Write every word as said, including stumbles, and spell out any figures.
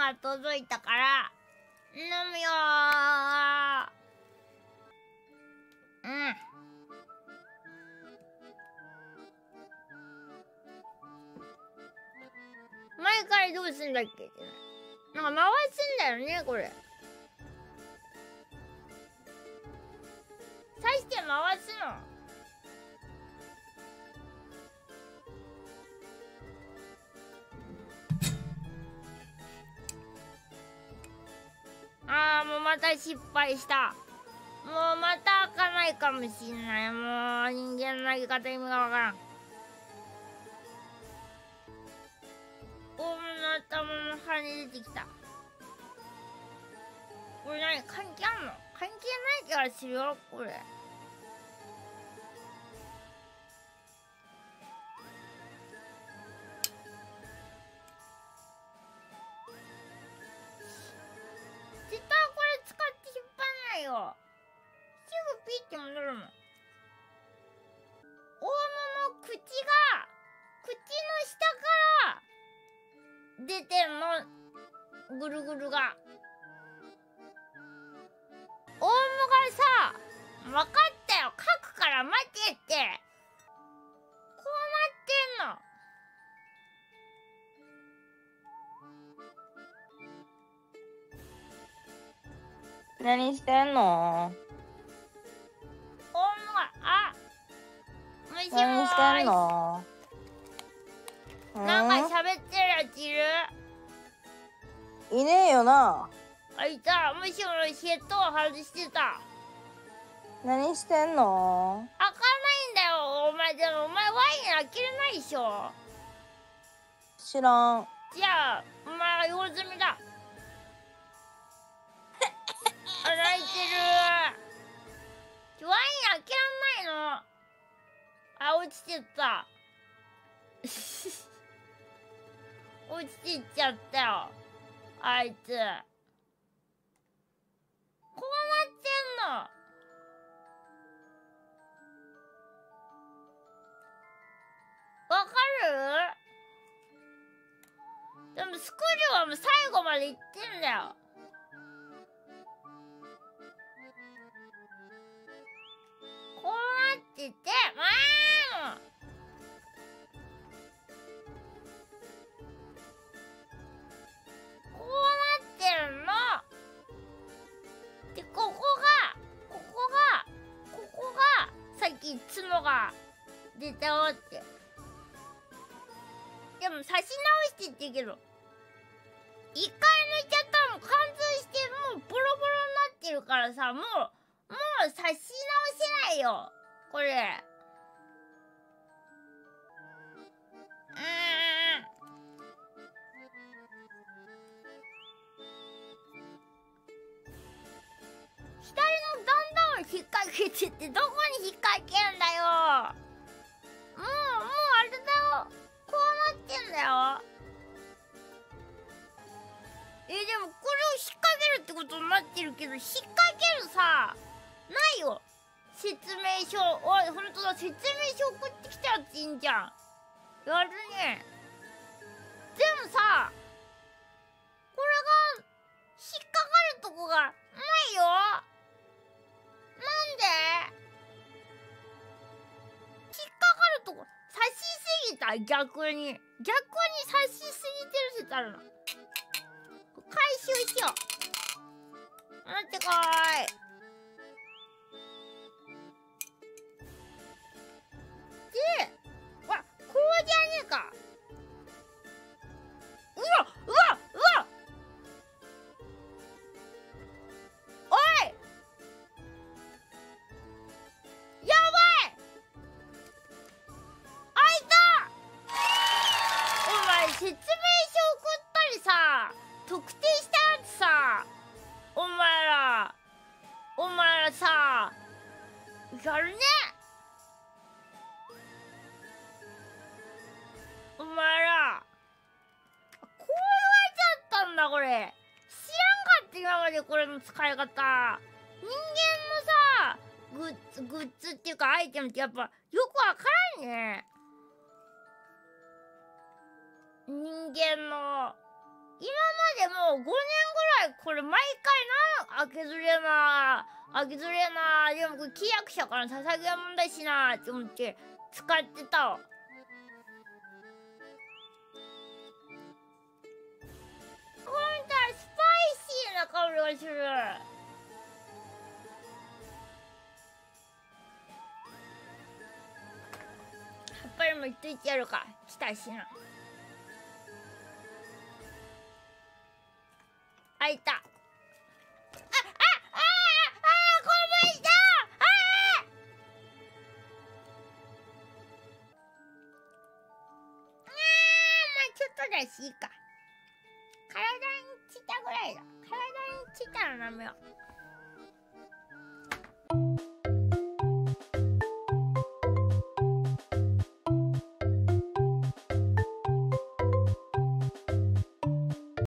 が届いたから飲むよー。うん。毎回どうすんだっけってなんか回すんだよねこれ。刺して回すの。あーもうまた失敗した。もうまた開かないかもしんない。もう人間の投げ方意味がわからん。オウムの頭の羽出てきた。これ何関係あんの？関係ない気がするよこれ。絶対これ使って引っ張んないよ。すぐピッて戻るもん。オウムの口が口の下から出てんの。ぐるぐるがオウムがさ、分かったよ、書くから待てって。こうなってんの。 何してんの？ オウムが、あ、もしもーし。 何してんの？ なんか喋ってるやついる？ いねえよな。 あ、いた。もしもし、ヘッドを外してた。 何してんの？ 開かないんだよ。お前でもお前ワイン開けれないでしょ。 知らん。 じゃあお前は用済みだ。あ、泣いてる。ワイン開けらんないの。あ、落ちてった落ちてっちゃったよあいつ。こうなってんの。わかる？でもスクリューはもう最後までいってんだよ。こうなってて、まあこうなってるの。で、ここが、ここが、ここが、さっき角が出たよって。でも、刺し直してって言うけど、一回抜いちゃったらもう貫通して、もうボロボロになってるからさ、もう、もう刺し直せないよ、これ。うーん。左の段々を引っ掛けてってどこに引っ掛けんだよ。もうもうあれだよ、こうなってんだよ。えでもこれを引っ掛けるってことになってるけど、引っ掛けるさないよ説明書。おいほんとだ、説明書送ってきたやついいんじゃん。やるね。でもさこれが引っかかるとこがないよ。なんで？引っかかるとこ刺しすぎた。逆に逆に刺しすぎてる説あるの。回収しよう。待ってこーい。で、わ、こうじゃねえか。うわうわうわおいやばい、開いた。お前説明書送ったりさ、特定したやつさ、お前らお前らさやるね。お前らこう言われちゃったんだこれ。知らんかった今までこれの使い方。人間のさグッズグッズっていうかアイテムってやっぱよくわからんね。人間の今までもごねんぐらいこれ毎回な、あけずれなあけずれなでもこれ契約者から捧げもんだしなって思って使ってたわ。ほんとスパイシーな香りがする。やっぱりもうついてやるかしたしな。あ、いた。あ、あ、あ、あ、あ、あ、こぼした。ああ。あー、まあちょっとだしいいか。体についたぐらいだ。体についたらダメよ。